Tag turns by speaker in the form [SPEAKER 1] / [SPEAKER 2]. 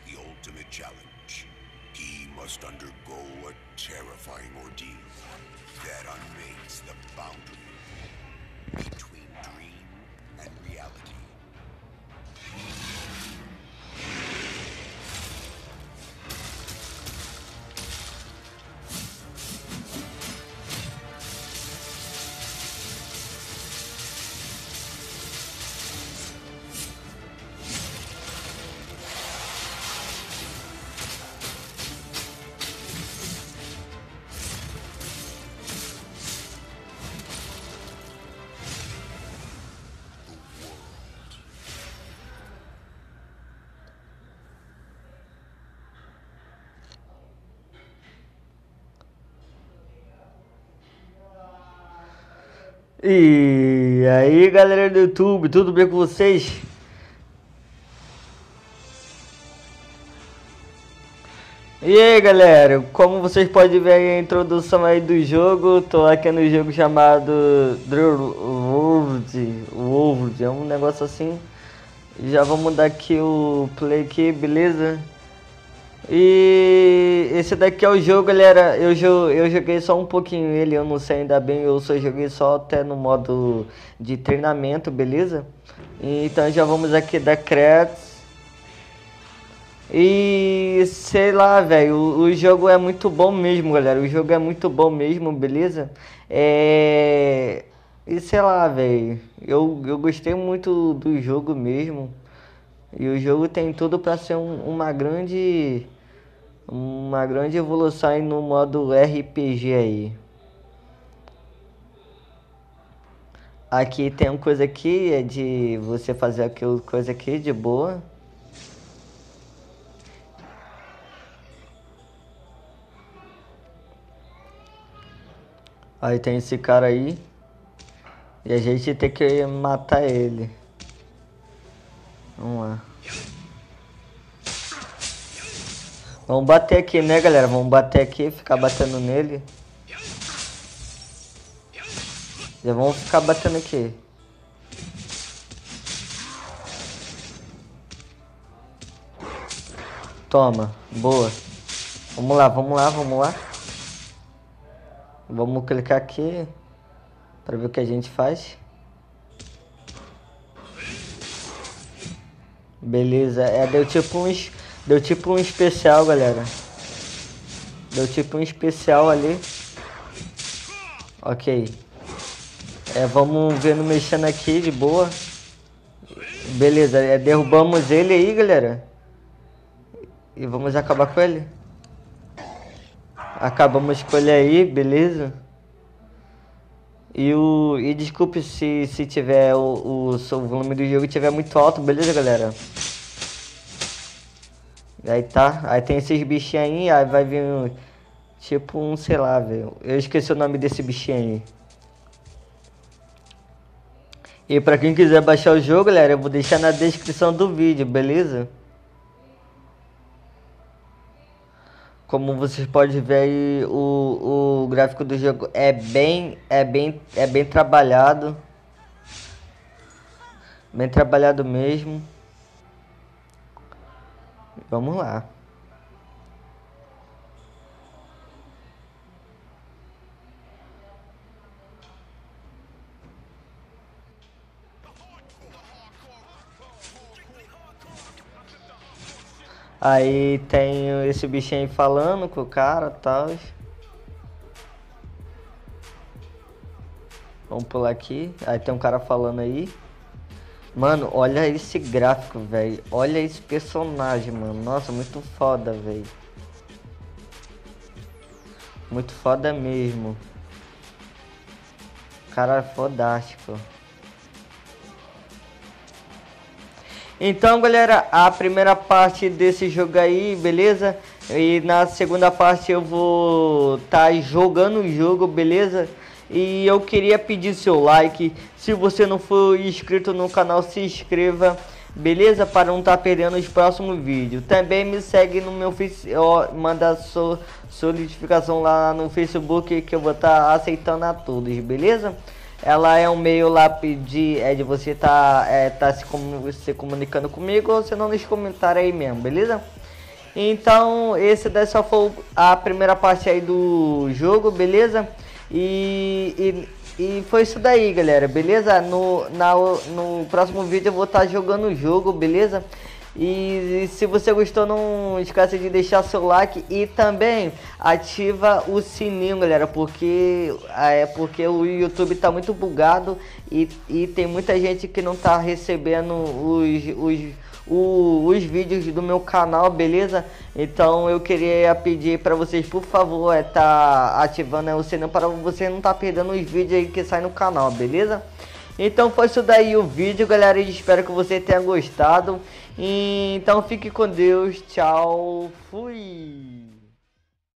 [SPEAKER 1] the ultimate challenge. He must undergo a terrifying ordeal that unmakes the boundary between dream and reality.
[SPEAKER 2] E aí, galera do YouTube, tudo bem com vocês? E aí, galera, como vocês podem ver aí a introdução aí do jogo, tô aqui no jogo chamado World, é um negócio assim. Já vamos dar aqui o play aqui, beleza? E esse daqui é o jogo, galera. Eu joguei só um pouquinho ele, eu não sei ainda bem, eu só joguei só até no modo de treinamento, beleza? Então já vamos aqui dar créditos. E sei lá, velho, o jogo é muito bom mesmo, galera. O jogo é muito bom mesmo, beleza? E sei lá, velho, eu gostei muito do jogo mesmo. E o jogo tem tudo pra ser uma grande evolução aí no modo RPG aí. Aqui tem uma coisa aqui, é de você fazer aquela coisa aqui de boa. Aí tem esse cara aí. E a gente tem que matar ele. Vamos lá. Vamos bater aqui, né, galera? Vamos bater aqui, ficar batendo nele. Já vamos ficar batendo aqui. Toma, boa. Vamos lá, vamos lá, vamos lá. Vamos clicar aqui para ver o que a gente faz. Beleza, deu tipo um especial, galera. Deu tipo um especial ali. Ok. Vamos vendo mexendo aqui de boa. Beleza, derrubamos ele aí, galera. E vamos acabar com ele. Acabamos com ele aí, beleza. E desculpe se tiver o volume do jogo tiver muito alto, beleza, galera? Aí tá, aí tem esses bichinhos aí, aí vai vir tipo um, sei lá, velho. Eu esqueci o nome desse bichinho aí. E pra quem quiser baixar o jogo, galera, eu vou deixar na descrição do vídeo, beleza? Como vocês podem ver aí, o gráfico do jogo é bem trabalhado. Bem trabalhado mesmo. Vamos lá. Aí tem esse bichinho aí falando com o cara e tal. Vamos pular aqui. Aí tem um cara falando aí. Mano, olha esse gráfico, velho. Olha esse personagem, mano. Nossa, muito foda, velho. Muito foda mesmo. Cara, fodástico. Então, galera, a primeira parte desse jogo aí, beleza? E na segunda parte eu vou estar jogando o jogo, beleza? E eu queria pedir seu like. Se você não for inscrito no canal, se inscreva, beleza? Para não estar perdendo os próximos vídeos. Também me segue no meu Facebook, manda sua notificação lá no Facebook, que eu vou estar aceitando a todos, beleza? Ela é um meio lá de você tá se comunicando comigo, ou você não nos comentários aí mesmo, beleza? Então, esse daí só foi a primeira parte aí do jogo, beleza? E foi isso daí, galera, beleza? No próximo vídeo eu vou estar jogando o jogo, beleza? E se você gostou, não esqueça de deixar seu like e também ativa o sininho, galera, porque o YouTube tá muito bugado e tem muita gente que não tá recebendo os vídeos do meu canal, beleza? Então eu queria pedir para vocês, por favor, tá ativando o sininho para você não tá perdendo os vídeos aí que saem no canal, beleza? Então foi isso daí o vídeo, galera, e espero que você tenha gostado. Então fique com Deus, tchau, fui!